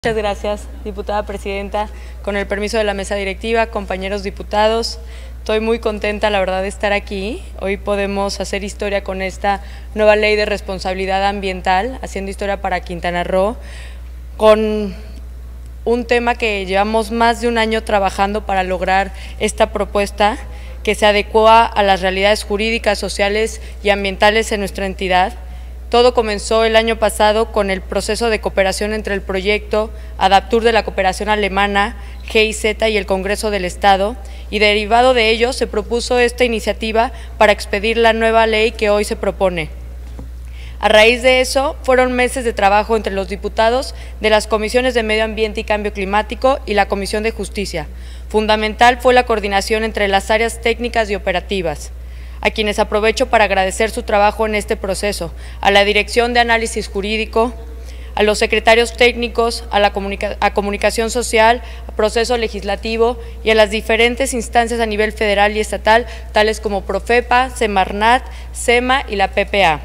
Muchas gracias, diputada presidenta. Con el permiso de la mesa directiva, compañeros diputados, estoy muy contenta, la verdad, de estar aquí. Hoy podemos hacer historia con esta nueva ley de responsabilidad ambiental, haciendo historia para Quintana Roo, con un tema que llevamos más de un año trabajando para lograr esta propuesta que se adecua a las realidades jurídicas, sociales y ambientales en nuestra entidad. Todo comenzó el año pasado con el proceso de cooperación entre el proyecto Adaptur de la cooperación alemana, GIZ y el Congreso del Estado, y derivado de ello se propuso esta iniciativa para expedir la nueva ley que hoy se propone. A raíz de eso, fueron meses de trabajo entre los diputados de las comisiones de Medio Ambiente y Cambio Climático y la Comisión de Justicia. Fundamental fue la coordinación entre las áreas técnicas y operativas, a quienes aprovecho para agradecer su trabajo en este proceso, a la Dirección de Análisis Jurídico, a los secretarios técnicos, a Comunicación Social, a Proceso Legislativo y a las diferentes instancias a nivel federal y estatal, tales como Profepa, Semarnat, SEMA y la PPA.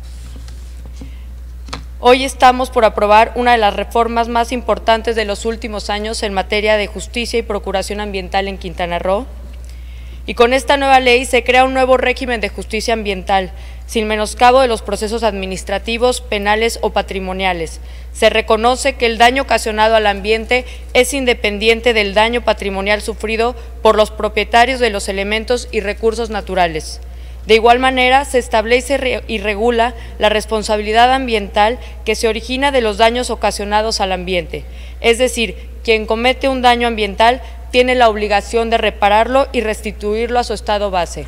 Hoy estamos por aprobar una de las reformas más importantes de los últimos años en materia de justicia y procuración ambiental en Quintana Roo. Y con esta nueva ley se crea un nuevo régimen de justicia ambiental, sin menoscabo de los procesos administrativos, penales o patrimoniales. Se reconoce que el daño ocasionado al ambiente es independiente del daño patrimonial sufrido por los propietarios de los elementos y recursos naturales. De igual manera, se establece y regula la responsabilidad ambiental que se origina de los daños ocasionados al ambiente, es decir, quien comete un daño ambiental tiene la obligación de repararlo y restituirlo a su estado base.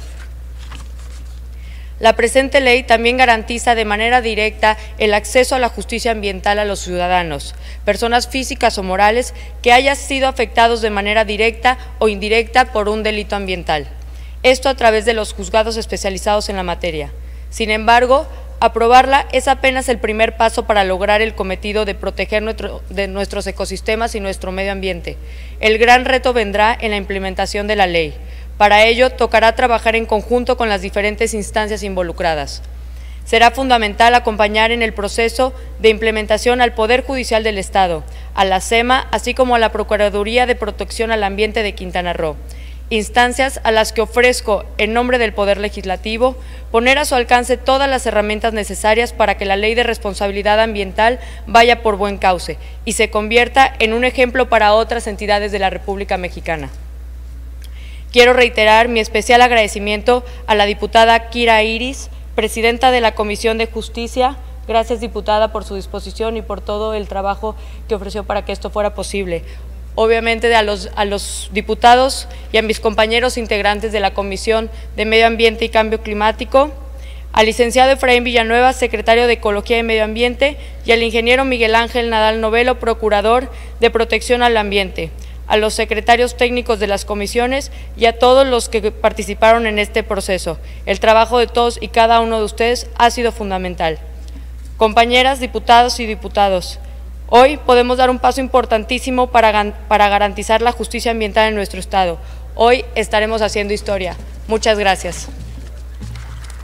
La presente ley también garantiza de manera directa el acceso a la justicia ambiental a los ciudadanos, personas físicas o morales que hayan sido afectados de manera directa o indirecta por un delito ambiental. Esto a través de los juzgados especializados en la materia. Sin embargo, aprobarla es apenas el primer paso para lograr el cometido de proteger nuestros ecosistemas y nuestro medio ambiente. El gran reto vendrá en la implementación de la ley. Para ello, tocará trabajar en conjunto con las diferentes instancias involucradas. Será fundamental acompañar en el proceso de implementación al Poder Judicial del Estado, a la SEMA, así como a la Procuraduría de Protección al Ambiente de Quintana Roo. Instancias a las que ofrezco, en nombre del Poder Legislativo, poner a su alcance todas las herramientas necesarias para que la Ley de Responsabilidad Ambiental vaya por buen cauce y se convierta en un ejemplo para otras entidades de la República Mexicana. Quiero reiterar mi especial agradecimiento a la diputada Kira Iris, presidenta de la Comisión de Justicia. Gracias, diputada, por su disposición y por todo el trabajo que ofreció para que esto fuera posible. Obviamente a los diputados y a mis compañeros integrantes de la Comisión de Medio Ambiente y Cambio Climático, al licenciado Efraín Villanueva, secretario de Ecología y Medio Ambiente, y al ingeniero Miguel Ángel Nadal Novelo, procurador de Protección al Ambiente, a los secretarios técnicos de las comisiones y a todos los que participaron en este proceso. El trabajo de todos y cada uno de ustedes ha sido fundamental. Compañeras, diputados y diputados, hoy podemos dar un paso importantísimo para garantizar la justicia ambiental en nuestro Estado. Hoy estaremos haciendo historia. Muchas gracias.